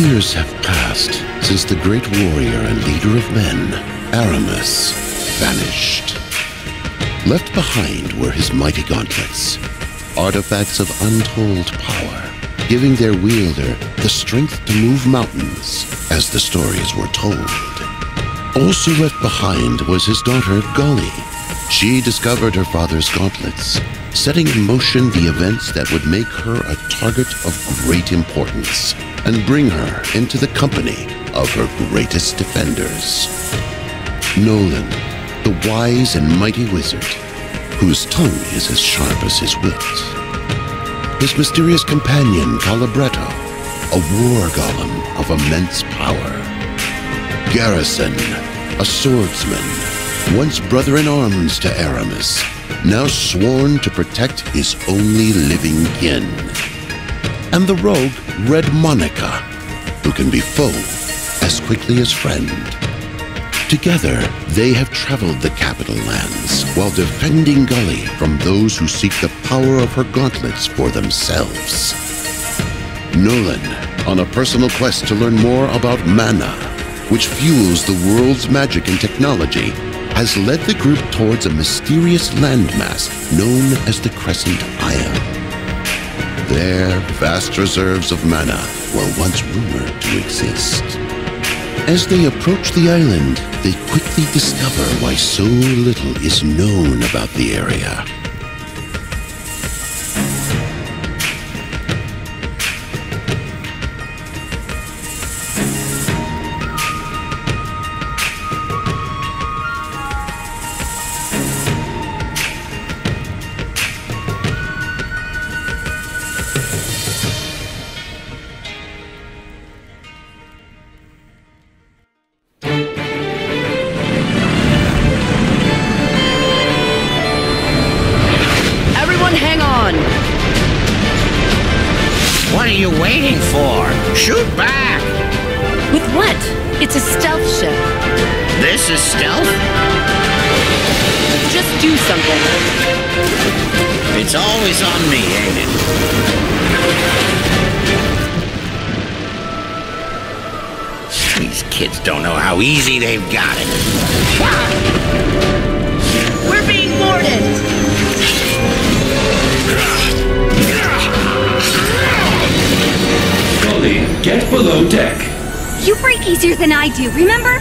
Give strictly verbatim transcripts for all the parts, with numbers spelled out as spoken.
Years have passed since the great warrior and leader of men, Aramis, vanished. Left behind were his mighty gauntlets, artifacts of untold power, giving their wielder the strength to move mountains, as the stories were told. Also left behind was his daughter, Gully. She discovered her father's gauntlets, setting in motion the events that would make her a target of great importance and bring her into the company of her greatest defenders. Nolan, the wise and mighty wizard, whose tongue is as sharp as his wit. His mysterious companion, Calibretto, a war golem of immense power. Garrison, a swordsman, once brother-in-arms to Aramis, now sworn to protect his only living kin. And the rogue, Red Monica, who can be foe as quickly as friend. Together, they have traveled the capital lands while defending Gully from those who seek the power of her gauntlets for themselves. Nolan, on a personal quest to learn more about mana, which fuels the world's magic and technology, has led the group towards a mysterious landmass known as the Crescent Isle. There, vast reserves of mana were once rumored to exist. As they approach the island, they quickly discover why so little is known about the area. What are you waiting for? Shoot back! With what? It's a stealth ship. This is stealth? Just do something. It's always on me, ain't it? These kids don't know how easy they've got it. We're being boarded! Get below deck. You break easier than I do, remember?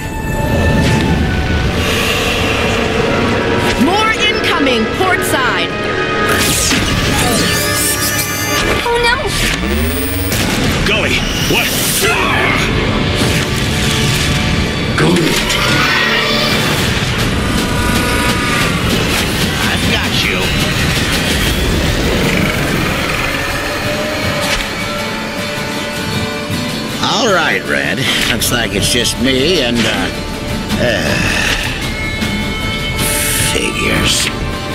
More incoming, port side. Oh no! Gully, what? Gully. I've got you. All right, Red. Looks like it's just me and, uh, uh, figures.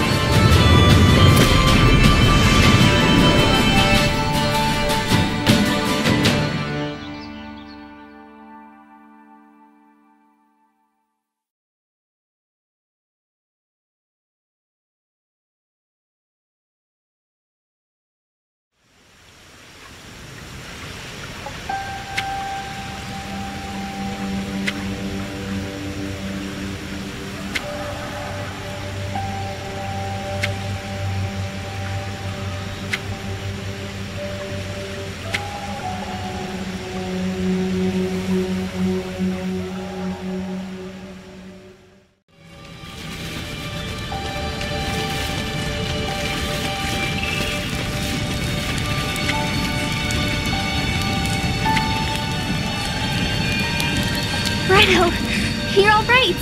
Righto, you're all right.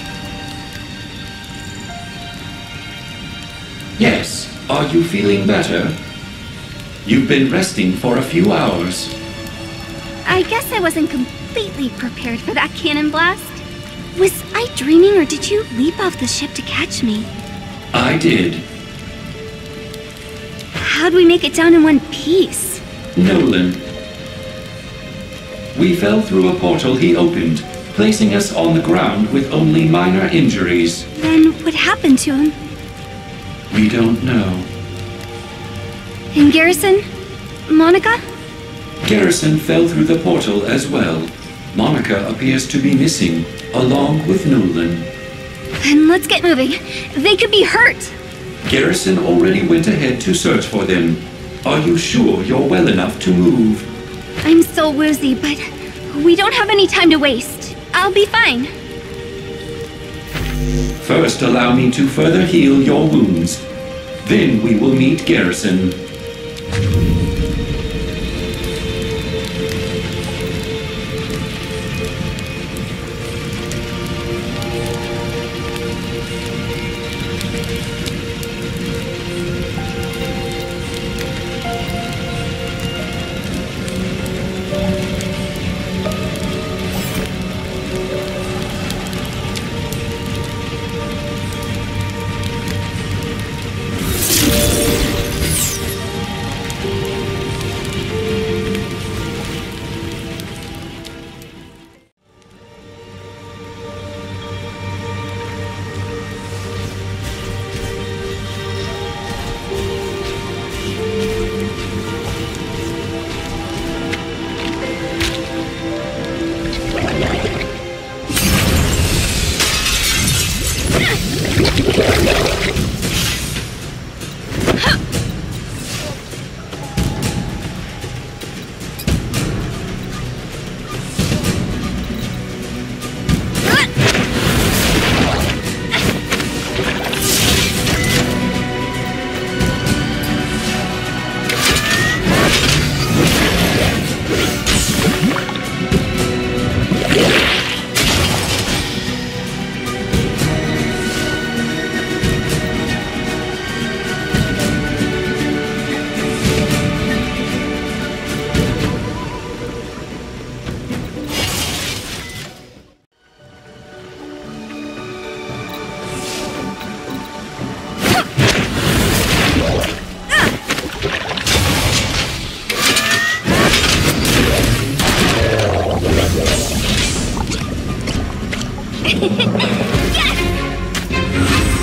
Yes. Are you feeling better? You've been resting for a few hours. I guess I wasn't completely prepared for that cannon blast. Was I dreaming or did you leap off the ship to catch me? I did. How'd we make it down in one piece? Nolan. We fell through a portal he opened, placing us on the ground with only minor injuries. Then what happened to him? We don't know. And Garrison? Monica? Garrison fell through the portal as well. Monica appears to be missing, along with Nolan. Then let's get moving. They could be hurt. Garrison already went ahead to search for them. Are you sure you're well enough to move? I'm so woozy, but we don't have any time to waste. I'll be fine. First, allow me to further heal your wounds. Then we will meet Garrison. Yes!